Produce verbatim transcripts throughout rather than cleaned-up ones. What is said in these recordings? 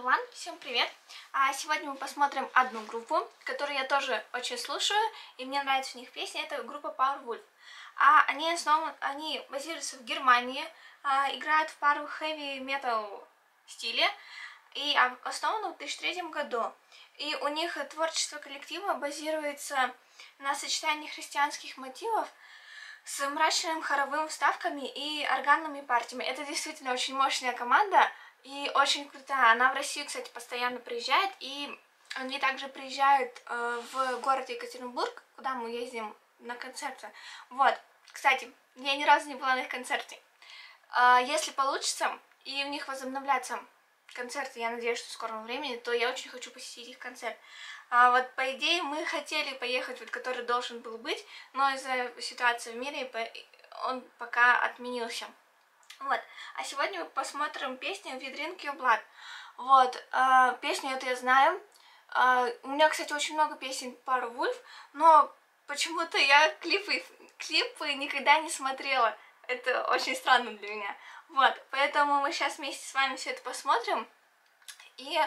everyone! Всем привет! А сегодня мы посмотрим одну группу, которую я тоже очень слушаю, и мне нравятся в них песни. Это группа Powerwolf. А они основаны, они базируются в Германии, а, играют в пару heavy metal стиле, и основаны в две тысячи третьем году. И у них творчество коллектива базируется на сочетании христианских мотивов с мрачными хоровыми вставками и органными партиями. Это действительно очень мощная команда и очень крутая. Она в Россию, кстати, постоянно приезжает, и они также приезжают э, в город Екатеринбург, куда мы ездим на концерты. Вот, кстати, я ни разу не была на их концерте. Э, если получится, и у них возобновляться концерты, я надеюсь, что в скором времени, то я очень хочу посетить их концерт. А вот, по идее, мы хотели поехать, вот, который должен был быть, но из-за ситуации в мире он пока отменился. Вот. А сегодня мы посмотрим песню «We Drink Your Blood». Вот. Э, песню эту я знаю. Э, у меня, кстати, очень много песен Powerwolf, но почему-то я клипы, клипы никогда не смотрела. Это очень странно для меня. Вот. Поэтому мы сейчас вместе с вами все это посмотрим. И...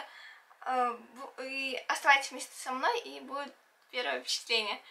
и оставайтесь вместе со мной, и будет первое впечатление.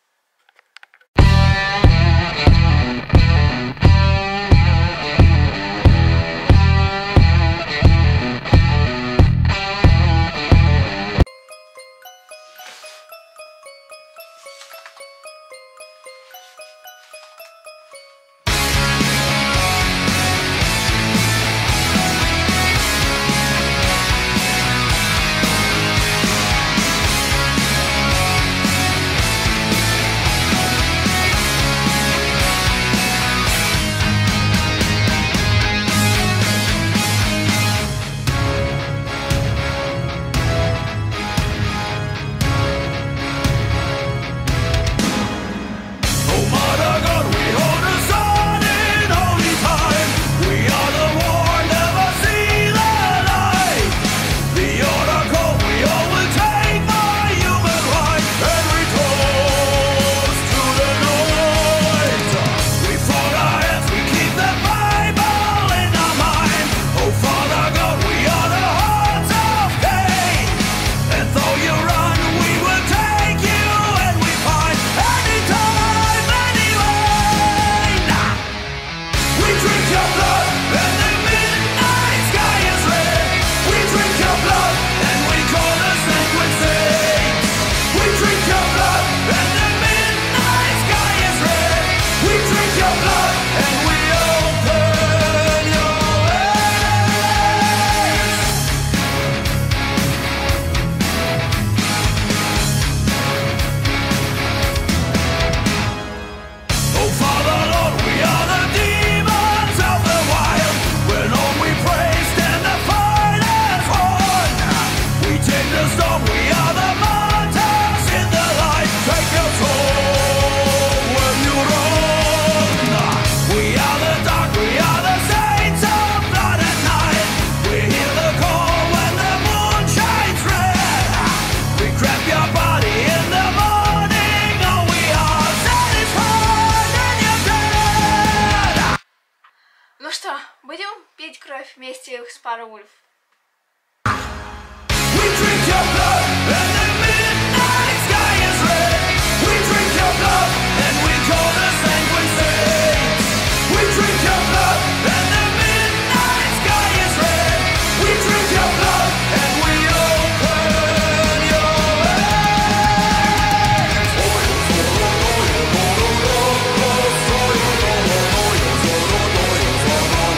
Ну что, будем пить кровь вместе с Powerwolf?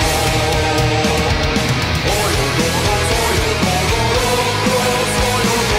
Oh,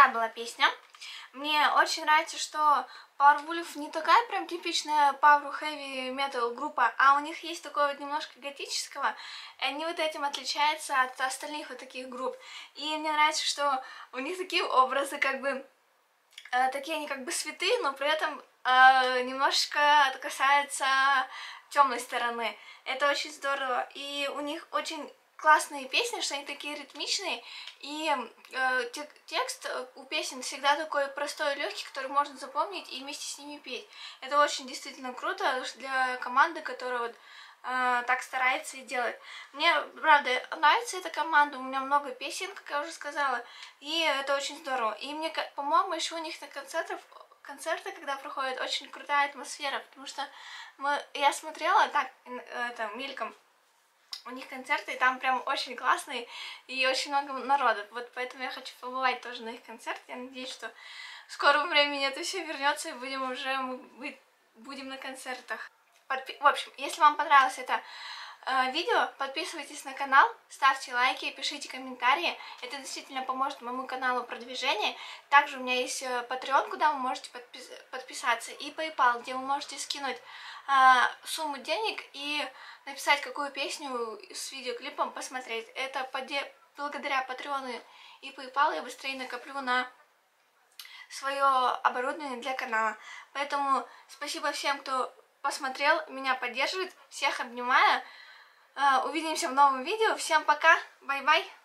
такая была песня. Мне очень нравится, что Powerwolf не такая прям типичная Power Heavy Metal группа, а у них есть такое вот немножко готического, и они вот этим отличаются от остальных вот таких групп. И мне нравится, что у них такие образы, как бы, э, такие они как бы святые, но при этом э, немножечко касаются темной стороны. Это очень здорово, и у них очень классные песни, что они такие ритмичные, и э, текст у песен всегда такой простой и легкий, который можно запомнить и вместе с ними петь. Это очень действительно круто для команды, которая вот э, так старается и делает. Мне, правда, нравится эта команда, у меня много песен, как я уже сказала, и это очень здорово. И мне, по-моему, еще у них на концертах, концерты, когда проходят, очень крутая атмосфера, потому что мы, я смотрела так, это, мельком, у них концерты, и там прям очень классные, и очень много народа. Вот поэтому я хочу побывать тоже на их концерте. Я надеюсь, что в скором времени это все вернется, и будем уже мы будем на концертах. Подпи... В общем, если вам понравилось это э, видео, подписывайтесь на канал, ставьте лайки, пишите комментарии. Это действительно поможет моему каналу продвижения. Также у меня есть Patreon, куда вы можете подпис... подписаться, и PayPal, где вы можете скинуть э, сумму денег и написать, какую песню с видеоклипом посмотреть. Это поде... благодаря Patreon и PayPal я быстрее накоплю на свое оборудование для канала. Поэтому спасибо всем, кто посмотрел, меня поддерживает. Всех обнимаю. Увидимся в новом видео. Всем пока. Бай-бай.